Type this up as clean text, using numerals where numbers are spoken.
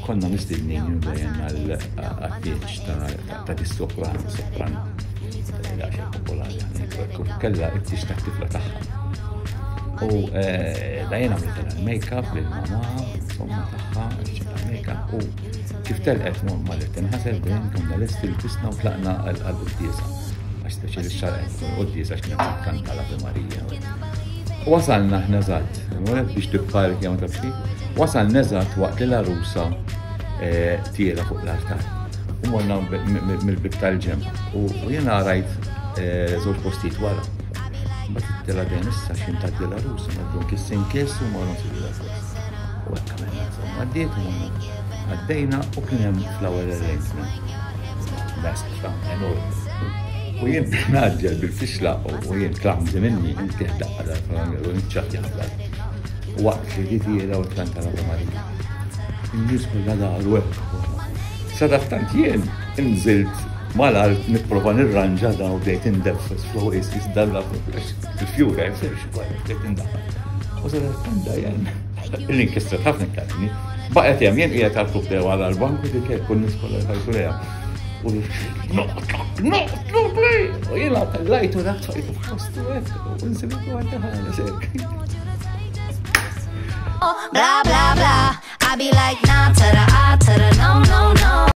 konna mistednin bejn għal-għatieċ ta' dis-sopran, daċċa popolari għanek, kella it-tix ta' tifla taħħa. U dajjena għamlet l-make-up bil-mama, somma taħħa, ċċa make-up, u kif telqet mal-let nħasel bejn konna l-estil tisna u tlaqna għal-qoddisa. Għax taċċa l-xarqet, qoddisa għax kienet kanta l-Ave Marija. Wasalna ħna zatt, biex tibqarek jgħam tabxi, wasalna zatt waqt li l-arusa tiela fuq l-altar. U morna mill-bib tal-ġem, u jena rajt żewġ postijiet wara. Bat it-tela dejn issa xim ta' l-arusa, maddu kissin kiss u morna s-l-arusa. U għakkamena, għaddiet u għaddejna u kienem flower arrangement. Best, enorm. U jien naġġel bil-fixla u jien klamzi minni, inti ħdaqqa da' u nċaħ jaħdaq. U waqt li jitiela u tlanta l-Ave Marija. Il-nis kulla daħru Sadattant jien inżilt mal-art nipprova nirranġa da u bdejt indeffes fuq jistis dalla il-fjura jisirx kwa bdejt indaffa. U sadattant da jien l-inkistrat ħafna ktarni. Baqet jam jien qiegħed għal-klub dew għal-bank u dik kun niskola jħarsu leja. U u jena tal-lajtu naqfajtu f'postu għek, u nsibitu għaddaħana sekk. Bla bla bla, I be like nah to the no no no.